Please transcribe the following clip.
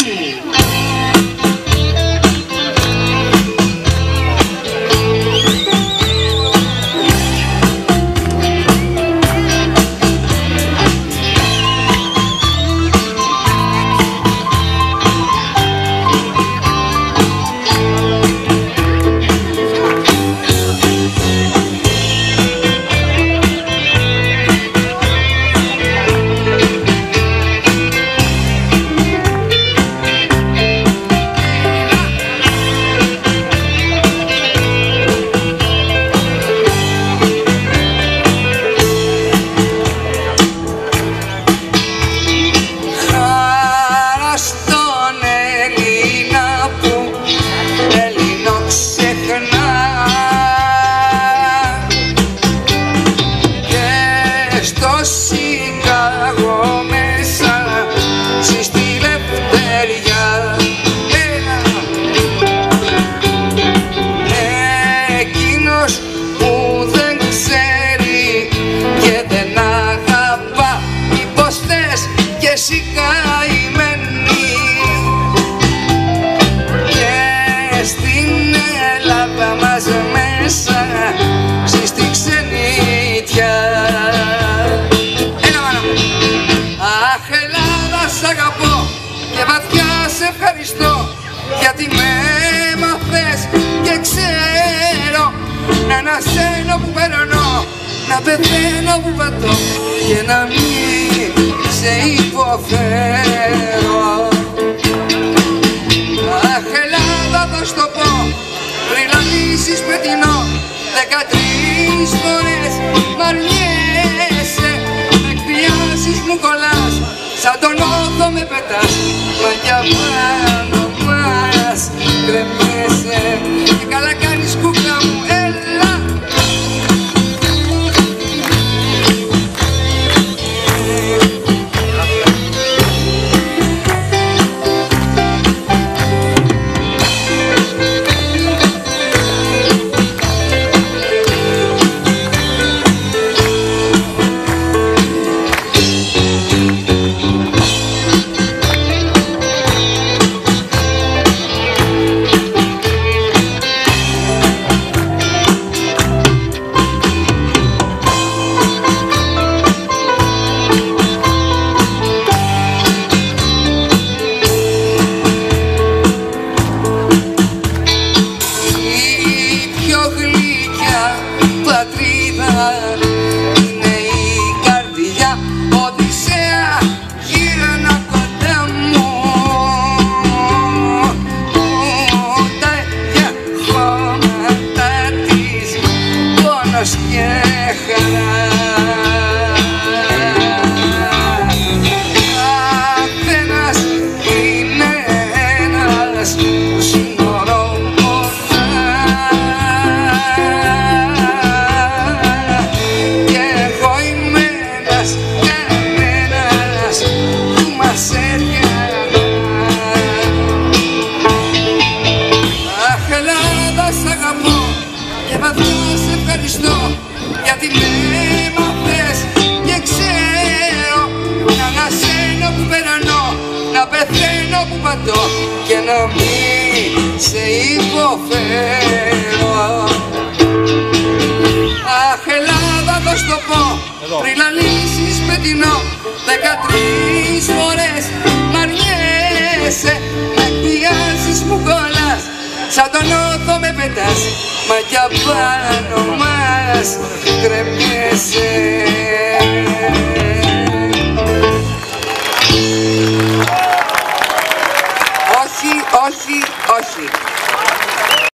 Γιατί με έμαθες και ξέρω να ανασένω που περνώ, να πεθαίνω που πατώ και να μην σε υποφέρω. Αχ, Ελλάδα, θα στο πω πριν λαλήσεις πετεινό 13 φορές μ' αρνιέσαι, με εκβιάσεις, μου κολλάς, σαν τον όδο με πετάς, μα για πάνω μας κρεμέσαι και καλά κάνεις κούκλα μου, έλα. Είναι η καρδιά Οδυσσέα, γύρνα κοντά μου, ούτε για χώματα της πόνος και χαρά. Καθένας είναι ένας σύνορο. Γιατί με έμαθες και ξέρω να ανασένω που περνώ, να πεθαίνω που πατώ και να μην σε υποφέρω. Αχ, Ελλάδα, θα στο πω πριν λαλήσεις πετεινό 13 φορές μ' αρνιέσαι, με εκβιάζεις, μου κολλάς, σαν τον όδο με πετάς, μα κι απάνω μας κρεμιέσαι. Όχι, όχι, όχι.